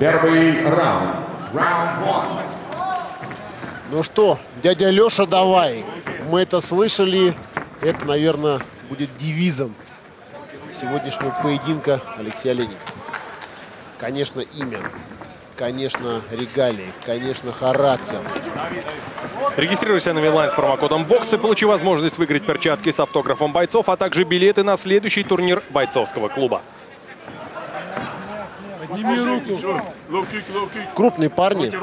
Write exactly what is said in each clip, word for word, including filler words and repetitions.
Первый раунд. Ну что, дядя Леша, давай. Мы это слышали. Это, наверное, будет девизом сегодняшнего поединка Алексея Олейника. Конечно, имя. Конечно, регалии. Конечно, характер. Регистрируйся на Вилайн с промокодом бокс и получи возможность выиграть перчатки с автографом бойцов, а также билеты на следующий турнир бойцовского клуба. Подними руку. Крупные парни,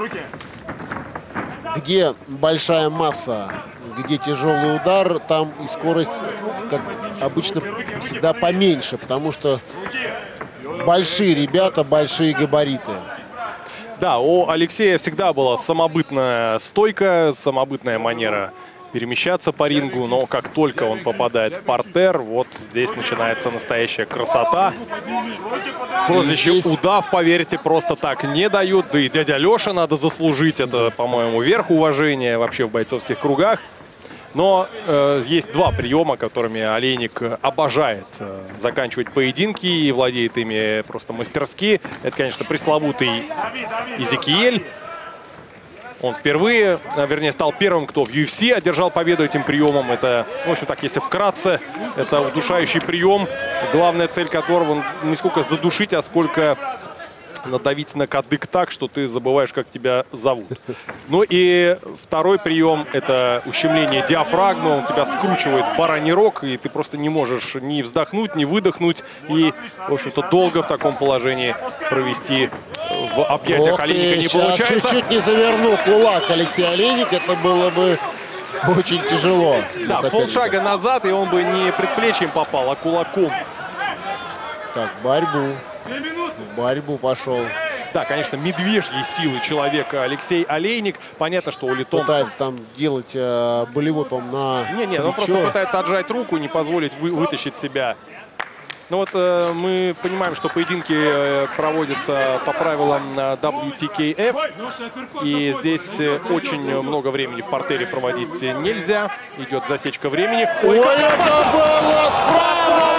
где большая масса, где тяжелый удар, там и скорость, как обычно, всегда поменьше, потому что большие ребята, большие габариты. Да, у Алексея всегда была самобытная стойка, самобытная манера перемещаться по рингу, но как только он попадает в партер, вот здесь начинается настоящая красота. Прозвище здесь... удав, поверьте, просто так не дают. Да и дядя Леша надо заслужить. Это, по-моему, верх уважения вообще в бойцовских кругах. Но э, есть два приема, которыми Олейник обожает э, заканчивать поединки и владеет ими просто мастерски. Это, конечно, пресловутый Изекиэль. Он впервые, вернее, стал первым, кто в ю эф си одержал победу этим приемом. Это, в общем так, если вкратце, это удушающий прием, главная цель которого не сколько задушить, а сколько надавить на кадык так, что ты забываешь, как тебя зовут. Ну и второй прием – это ущемление диафрагмы. Он тебя скручивает в бараний рог, и ты просто не можешь ни вздохнуть, ни выдохнуть. И, в общем-то, долго в таком положении провести в объятиях Ох Олейника ты, не получается. Чуть-чуть не завернул кулак Алексей Олейник. Это было бы очень тяжело. Да, полшага назад, и он бы не предплечьем попал, а кулаком. Так, борьбу. В борьбу пошел. Да, конечно, медвежьи силы человека Алексей Олейник. Понятно, что Оли Томпсон пытается там делать э, болевой, по-моему, на Не, не, он просто пытается отжать руку, не позволить вы, вытащить себя. Но вот э, мы понимаем, что поединки э, проводятся по правилам дабл ю ти кей эф. И здесь э, очень много времени в партере проводить нельзя. Идет засечка времени. Ой, Ой это было справа!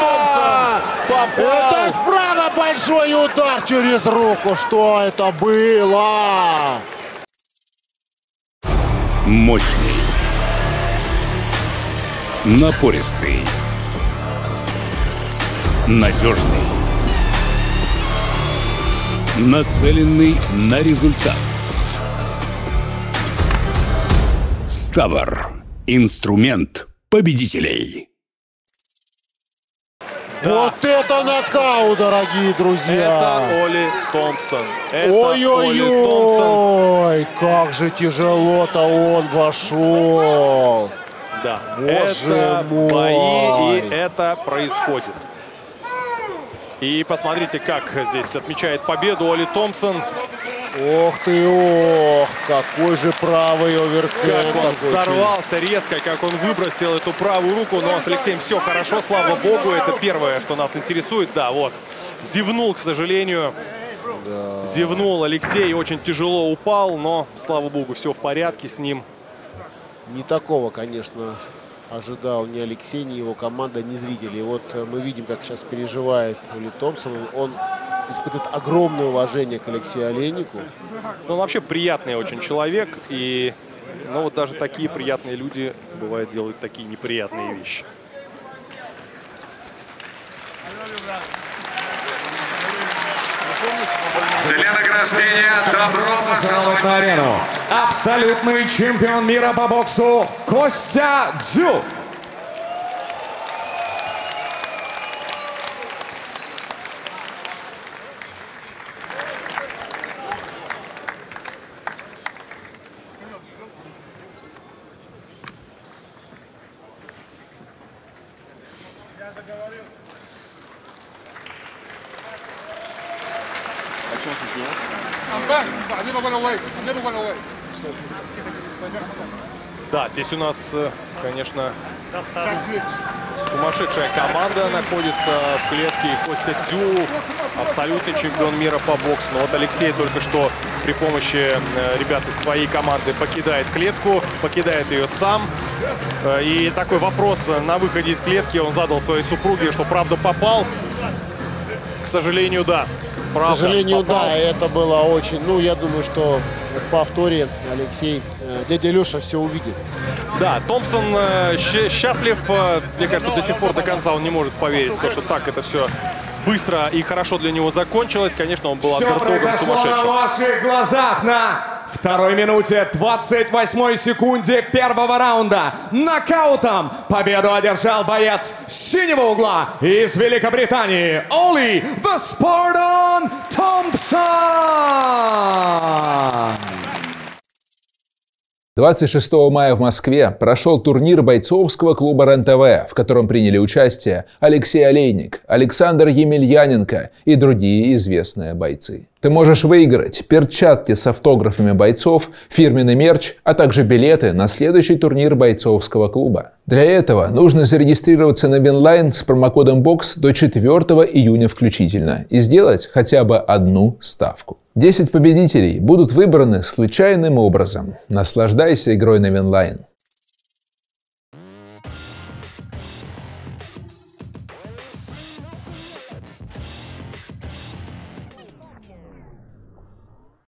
Это справа большой удар через руку. Что это было? Мощный. Напористый. Надежный. Нацеленный на результат. Ставр. Инструмент победителей. Да. Вот это нокаут, дорогие друзья! Это Оли Томпсон. Ой-ой-ой! Как же тяжело-то он вошел! Да, Боже это мой. бои, и это происходит. И посмотрите, как здесь отмечает победу Оли Томпсон. Ох ты, ох, какой же правый оверхенд. Как он взорвался резко, как он выбросил эту правую руку. Но с Алексеем все хорошо, слава богу. Это первое, что нас интересует. Да, вот, зевнул, к сожалению. Да. Зевнул Алексей, очень тяжело упал, но, слава богу, все в порядке с ним. Не такого, конечно, ожидал ни Алексей, ни его команда, ни зрители. Вот мы видим, как сейчас переживает Оли Томпсон. Он испытывает огромное уважение к Алексею Олейнику. Ну, он вообще приятный очень человек. И ну, вот даже такие приятные люди, бывает, делают такие неприятные вещи. Для награждения добро пожаловать на арену. Абсолютный чемпион мира по боксу Костя Дзю. Да, здесь у нас, конечно, сумасшедшая команда находится в клетке. И Костя Дзю, абсолютный чемпион мира по боксу. Но вот Алексей только что при помощи ребят из своей команды покидает клетку, покидает ее сам. И такой вопрос на выходе из клетки он задал своей супруге, что правда попал. К сожалению, да. правда. К сожалению, попал. да, это было очень... Ну, я думаю, что в повторе Алексей, э, дядя Леша все увидит. Да, Томпсон э, щ- счастлив. Э, мне кажется, до сих пор до конца он не может поверить в то, что так это все быстро и хорошо для него закончилось. Конечно, он был Все андердогом произошло на сумасшедшим. ваших глазах на второй минуте двадцать восьмой секунде первого раунда. Нокаутом победу одержал боец синего угла из Великобритании Оли The Spartan Томпсон. двадцать шестого мая в Москве прошел турнир бойцовского клуба РЕН-ТВ, в котором приняли участие Алексей Олейник, Александр Емельяненко и другие известные бойцы. Ты можешь выиграть перчатки с автографами бойцов, фирменный мерч, а также билеты на следующий турнир бойцовского клуба. Для этого нужно зарегистрироваться на Винлайн с промокодом бокс до четвёртого июня включительно и сделать хотя бы одну ставку. десять победителей будут выбраны случайным образом. Наслаждайся игрой на Винлайн.